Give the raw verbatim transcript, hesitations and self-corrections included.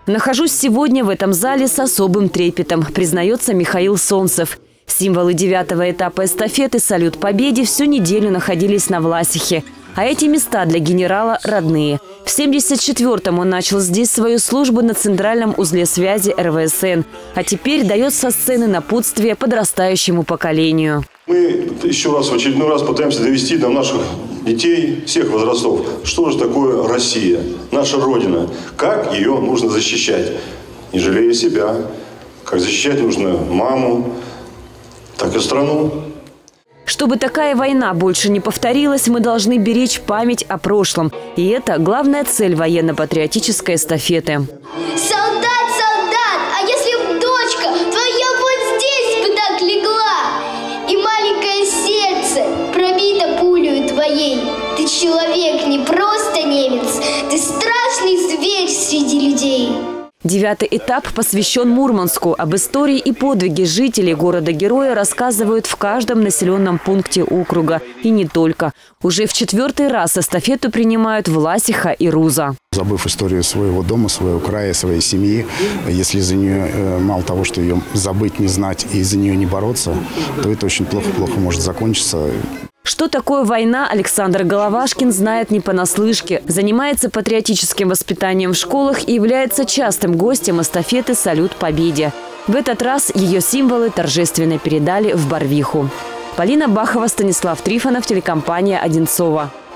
Нахожусь сегодня в этом зале с особым трепетом, признается Михаил Солнцев. Символы девятого этапа эстафеты «Салют Победе» всю неделю находились на Власихе. А эти места для генерала родные. В семьдесят четвёртом он начал здесь свою службу на центральном узле связи эр вэ эс эн. А теперь дает со сцены напутствие подрастающему поколению. Мы еще раз, в очередной раз пытаемся довести до наших детей всех возрастов, что же такое Россия, наша Родина, как ее нужно защищать, не жалея себя, как защищать нужно маму, так и страну. Чтобы такая война больше не повторилась, мы должны беречь память о прошлом. И это главная цель военно-патриотической эстафеты. Солдат, солдат, а если б дочка твоя вот здесь бы так легла, и маленькое сердце пробито пулею твоей? Ты человек, не просто немец, ты страшный зверь среди людей. Девятый этап посвящен Мурманску. Об истории и подвиге жителей города-героя рассказывают в каждом населенном пункте округа. И не только. Уже в четвертый раз эстафету принимают Власиха и Руза. Забыв историю своего дома, своего края, своей семьи, если за нее мало того, что ее забыть, не знать и за нее не бороться, то это очень плохо-плохо может закончиться. Что такое война, Александр Головашкин знает не понаслышке. Занимается патриотическим воспитанием в школах и является частым гостем эстафеты «Салют Победе». В этот раз ее символы торжественно передали в Барвиху. Полина Бахова, Станислав Трифонов, телекомпания «Одинцова».